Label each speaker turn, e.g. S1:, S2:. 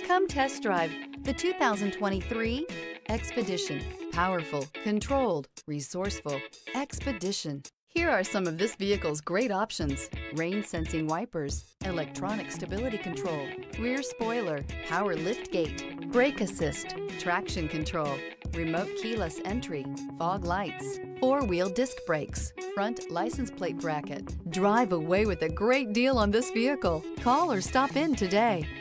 S1: Come test drive the 2023 Expedition. Powerful, controlled, resourceful. Expedition. Here are some of this vehicle's great options: rain-sensing wipers, electronic stability control, rear spoiler, power liftgate, brake assist, traction control, remote keyless entry, fog lights, four-wheel disc brakes, front license plate bracket. Drive away with a great deal on this vehicle. Call or stop in today.